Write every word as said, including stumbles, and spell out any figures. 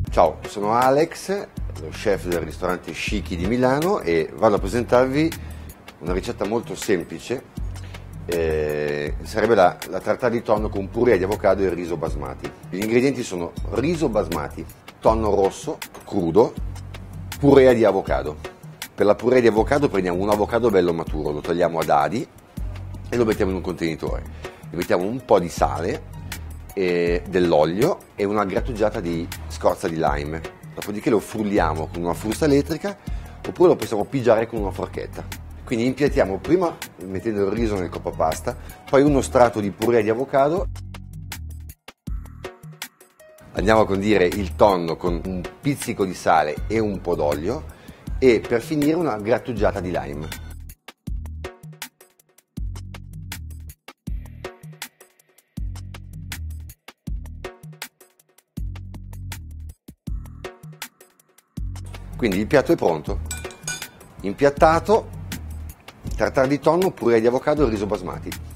Ciao, sono Alex, lo chef del ristorante Shiki di Milano e vado a presentarvi una ricetta molto semplice. Eh, sarebbe la, la tartare di tonno con purè di avocado e riso basmati. Gli ingredienti sono riso basmati, tonno rosso crudo, purè di avocado. Per la purè di avocado prendiamo un avocado bello maturo, lo tagliamo a dadi e lo mettiamo in un contenitore. Gli mettiamo un po' di sale, e dell'olio e una grattugiata di scorza di lime. Dopodiché lo frulliamo con una frusta elettrica oppure lo possiamo pigiare con una forchetta. Quindi impiattiamo prima mettendo il riso nel coppa pasta, poi uno strato di purè di avocado. Andiamo a condire il tonno con un pizzico di sale e un po' d'olio e per finire una grattugiata di lime. Quindi il piatto è pronto, impiattato, tartare di tonno, purè di avocado e riso basmati.